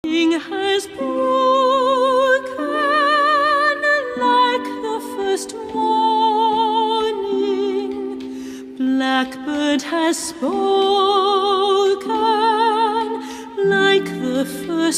has broken like the first morning. Blackbird has spoken.